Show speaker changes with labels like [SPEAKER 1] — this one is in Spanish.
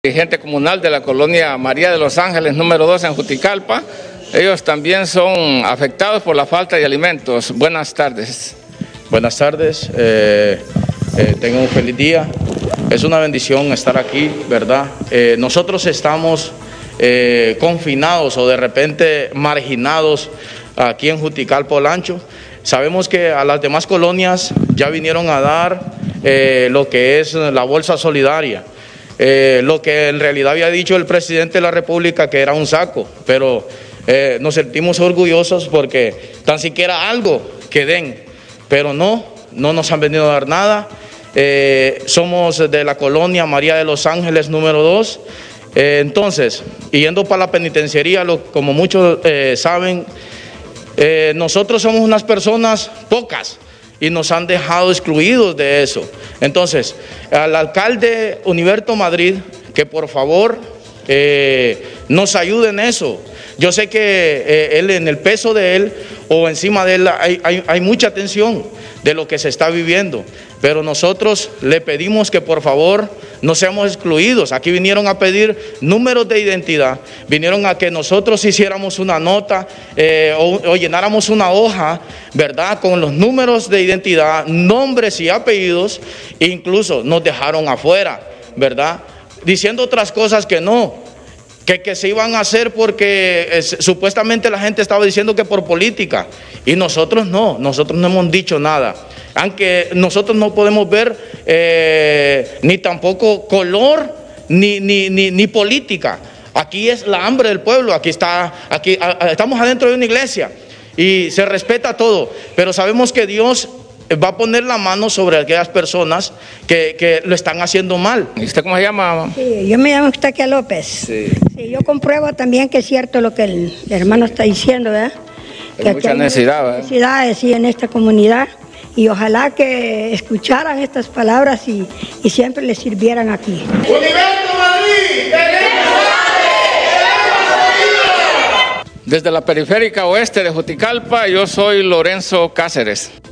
[SPEAKER 1] Dirigente comunal de la colonia María de los Ángeles número 2 en Juticalpa. Ellos también son afectados por la falta de alimentos. Buenas tardes.
[SPEAKER 2] Buenas tardes, tengan un feliz día. Es una bendición estar aquí, ¿verdad? Nosotros estamos confinados o de repente marginados aquí en Juticalpa Olancho. Sabemos que a las demás colonias ya vinieron a dar lo que es la bolsa solidaria. Lo que en realidad había dicho el presidente de la República que era un saco, pero nos sentimos orgullosos porque tan siquiera algo que den, pero no nos han venido a dar nada. Somos de la colonia María de los Ángeles número 2, entonces, yendo para la penitenciaría, como muchos saben, nosotros somos unas personas pocas, y nos han dejado excluidos de eso. Entonces, al alcalde Uniberto Madrid, que por favor nos ayude en eso. Yo sé que él, en el peso de él o encima de él hay mucha tensión de lo que se está viviendo, pero nosotros le pedimos que por favor no seamos excluidos. Aquí vinieron a pedir números de identidad, vinieron a que nosotros hiciéramos una nota o llenáramos una hoja, ¿verdad?, con los números de identidad, nombres y apellidos, e incluso nos dejaron afuera, ¿verdad?, diciendo otras cosas que no. Que se iban a hacer porque supuestamente la gente estaba diciendo que por política, y nosotros no hemos dicho nada, aunque nosotros no podemos ver ni tampoco color ni política. Aquí es la hambre del pueblo, aquí estamos adentro de una iglesia y se respeta todo, pero sabemos que Dios va a poner la mano sobre aquellas personas que lo están haciendo mal.
[SPEAKER 1] ¿Y usted cómo se llama?
[SPEAKER 3] Sí, yo me llamo Eustaquia López.
[SPEAKER 1] Sí.
[SPEAKER 3] Sí, yo compruebo también que es cierto lo que el hermano está diciendo, ¿verdad?
[SPEAKER 1] Hay mucha necesidad, ¿verdad?
[SPEAKER 3] Necesidades, sí, en esta comunidad, y ojalá que escucharan estas palabras y siempre les sirvieran aquí.
[SPEAKER 4] ¡Uniberto Madrid!
[SPEAKER 1] Desde la periférica oeste de Juticalpa, yo soy Lorenzo Cáceres.